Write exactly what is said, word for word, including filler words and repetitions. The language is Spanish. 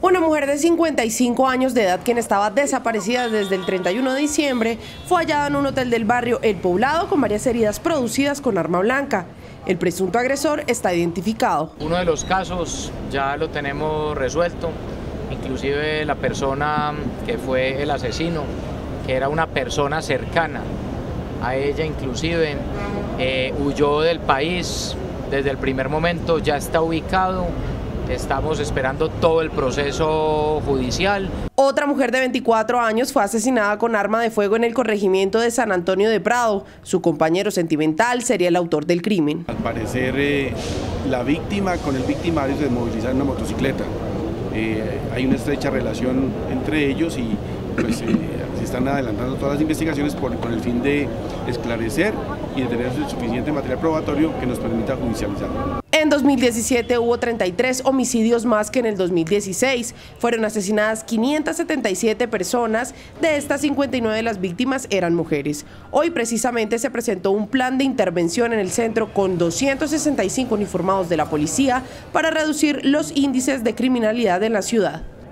Una mujer de cincuenta y cinco años de edad, quien estaba desaparecida desde el treinta y uno de diciembre, fue hallada en un hotel del barrio El Poblado con varias heridas producidas con arma blanca. El presunto agresor está identificado. Uno de los casos ya lo tenemos resuelto, inclusive la persona que fue el asesino, que era una persona cercana a ella inclusive, eh, huyó del país desde el primer momento, ya está ubicado. Estamos esperando todo el proceso judicial. Otra mujer de veinticuatro años fue asesinada con arma de fuego en el corregimiento de San Antonio de Prado. Su compañero sentimental sería el autor del crimen. Al parecer, eh, la víctima con el victimario se moviliza en una motocicleta. Eh, hay una estrecha relación entre ellos y pues, eh, se están adelantando todas las investigaciones por, con el fin de esclarecer y de tener suficiente material probatorio que nos permita judicializar. En dos mil diecisiete hubo treinta y tres homicidios más que en el dos mil dieciséis. Fueron asesinadas quinientas setenta y siete personas, de estas cincuenta y nueve de las víctimas eran mujeres. Hoy precisamente se presentó un plan de intervención en el centro con doscientos sesenta y cinco uniformados de la policía para reducir los índices de criminalidad en la ciudad.